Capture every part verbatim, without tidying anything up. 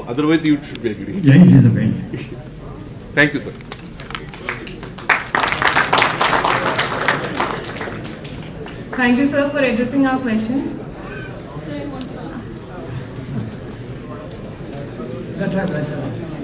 Otherwise, you should be agreeing. Yeah, it is a pain. Thank you, sir. Thank you, sir, for addressing our questions. Better, better.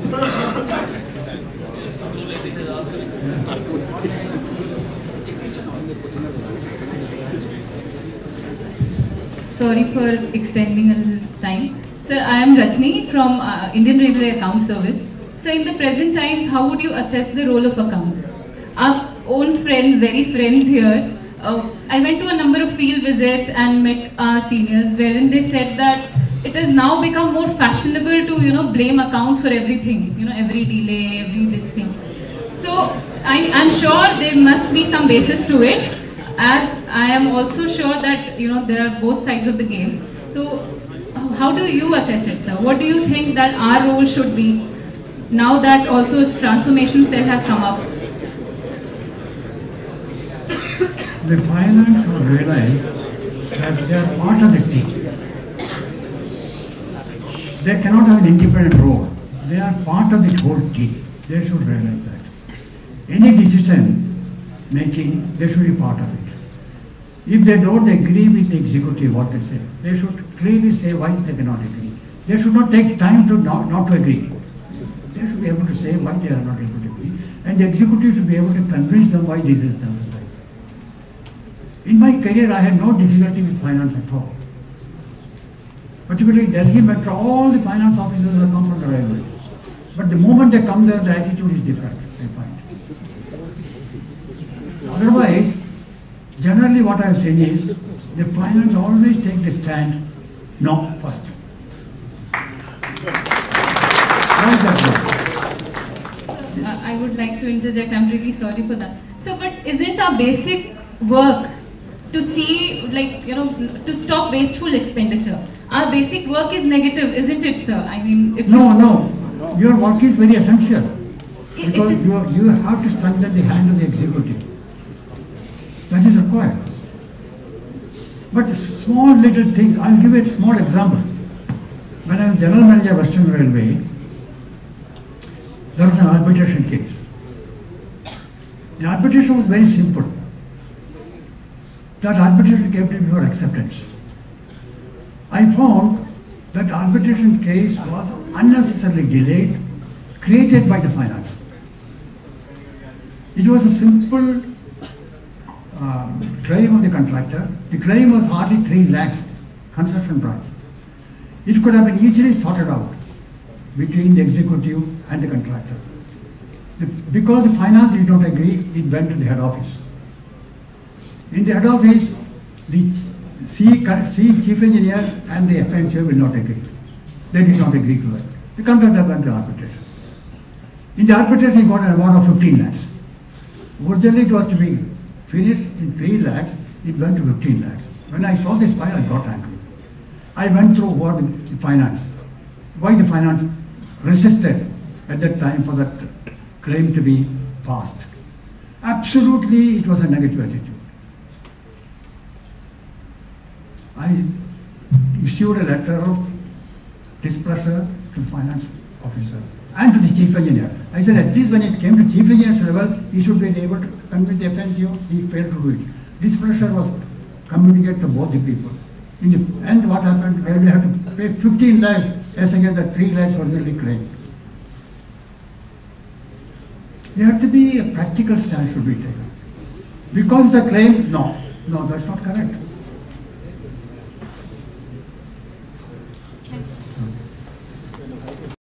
Sorry for extending a little time. Sir, I am Rajni from uh, Indian Railway Account Service. So in the present times, how would you assess the role of accounts? Our own friends, very friends here, uh, I went to a number of field visits and met our seniors wherein they said that it has now become more fashionable to, you know, blame accounts for everything, you know, every delay, every this thing. So I, I'm sure there must be some basis to it, as I am also sure that, you know, there are both sides of the game. So how do you assess it, sir? What do you think that our role should be now that also transformation cell has come up? The finance will realize that they are part of the team. They cannot have an independent role. They are part of the whole team. They should realize that. Any decision making, they should be part of it. If they don't agree with the executive, what they say, they should clearly say why they cannot agree. They should not take time to not, not to agree. They should be able to say why they are not able to agree. And the executive should be able to convince them why this is done. In my career, I had no difficulty with finance at all. Particularly Delhi Metro, all the finance officers have come from the railways. But the moment they come there, the attitude is different, I find. Otherwise, generally what I am saying is, the finance always take the stand, no, first. Why is that? So, uh, I would like to interject, I'm really sorry for that. So, but isn't our basic work to see, like, you know, to stop wasteful expenditure? Our basic work is negative, isn't it, sir? I mean, if No, you... no. Your work is very essential. Is Because it... you, you have to strengthen the hand of the executive. That is required. But small little things, I'll give you a small example. When I was General Manager of Western Railway, there was an arbitration case. The arbitration was very simple. That arbitration came to me for acceptance. I found that the arbitration case was unnecessarily delayed, created by the finance. It was a simple um, claim of the contractor. The claim was hardly three lakhs, construction price. It could have been easily sorted out between the executive and the contractor. The, because the finance did not agree, it went to the head office. In the head office, the C, C chief engineer and the F M C will not agree. They did not agree to that. The contractor went to arbitration. In the arbitration, he got an amount of fifteen lakhs. Originally, it was to be finished in three lakhs. It went to fifteen lakhs. When I saw this file, I got angry. I went through what the finance, why the finance resisted at that time for that claim to be passed. Absolutely, it was a negative attitude. I issued a letter of displeasure to the finance officer and to the chief engineer. I said, at least when it came to chief engineer's level, he should be able to convince the F N C O. He failed to do it. Displeasure was communicated to both the people. In the end, what happened? Railway had to pay fifteen lakhs as against the three lakhs originally claimed. There had to be a practical stand should be taken. Because it's a claim, no, no, that's not correct.